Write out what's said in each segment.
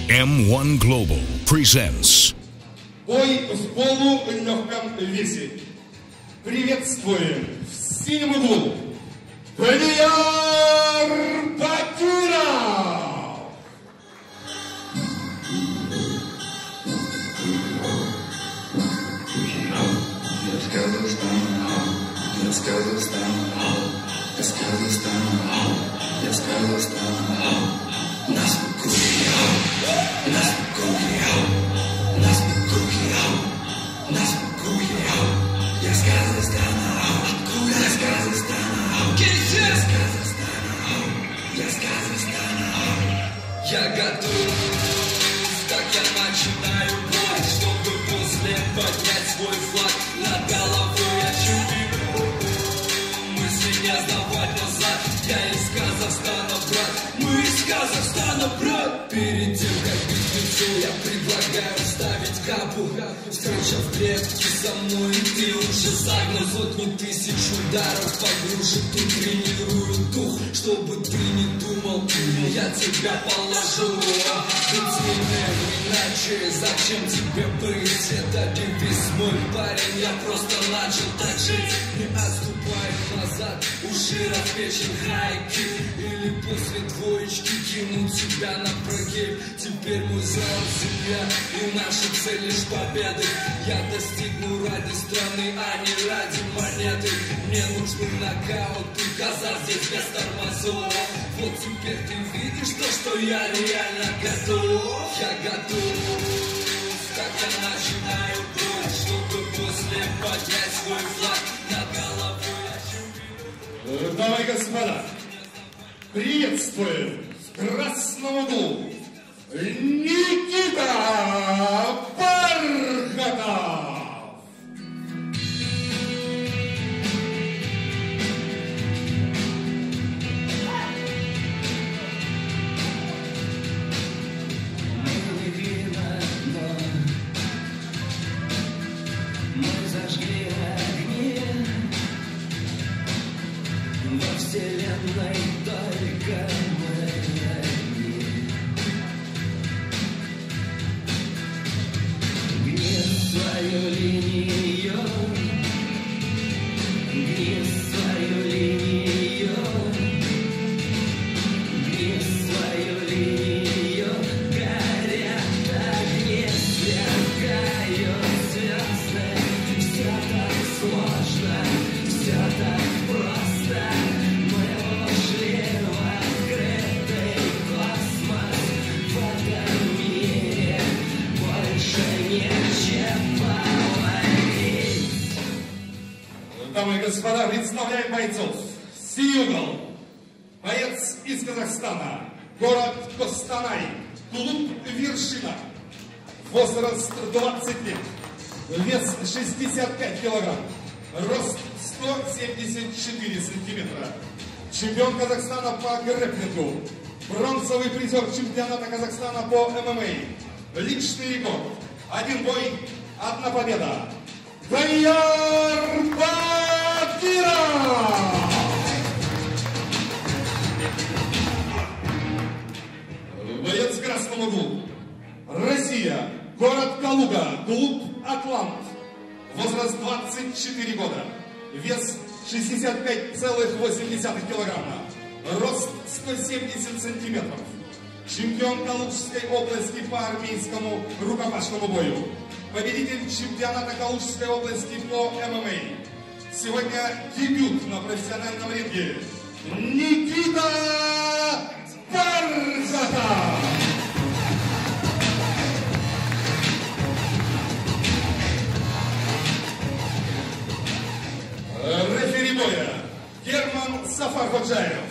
M1 Global presents бой в полулегком весе. Приветствуем в синем углу Далияр Бакиров! Я готов, так я начинаю бой, чтобы после поднять свой флаг над головой. Я чемпион, мысли не сдавать назад. Я из Казахстана, брат, мы из Казахстана, брат. Перед тем, как бить лицо, я предлагаю вставить капу. Встреча в клетке со мной, и ты уже загнал сотни тысяч ударов по груше. Ты тренирую дух, чтобы ты не думал, я тебя положу. Быть сильным, иначе зачем тебе быть? Это девиз, мой парень, я просто начал так жить. Не отступай назад, уши печень хайки. Или после двоечки кинуть тебя на прогиб. Теперь мой зал земля, и наша цель лишь победы. Я достигну ради страны, а не ради монеты. Мне нужны нокауты, коза здесь без тормозов. Вот теперь ты видишь то, что я реально готов. Я готов, так я начинаю бой, чтобы после поднять свой флаг над головой. Дамы и господа, приветствуем в красном углу Никита Бархатов! Вселенной только мы одни. Гни свою линию, гни свою линию, гни свою линию. Горят огни, сверкают звезды. Все так сложно, все так просто. Дамы и господа, представляем бойцов. Синий угол. Боец из Казахстана. Город Костанай. Клуб «Вершина». Возраст 20 лет. Вес 65 килограмм. Рост 174 сантиметра. Чемпион Казахстана по грэпплингу. Бронзовый призер чемпионата Казахстана по ММА. Личный рекорд. 1 бой, 1 победа. Далияр Бакиров! Боец в красном углу. Россия. Город Калуга. Клуб «Атлант». Возраст 24 года. Вес 65,8 килограмма. Рост 170 сантиметров. Чемпион Калужской области по армейскому рукопашному бою. Победитель чемпионата Калужской области по ММА. Сегодня дебют на профессиональном ринге. Никита Бархатов! Рефери боя Герман Сафарходжаев.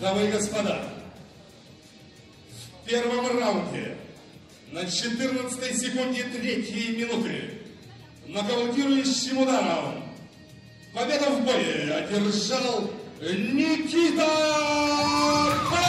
Дамы и господа, в первом раунде на 14-й секунде 3-й минуты нокаутирующим ударом победу в бое одержал Никита Павлов!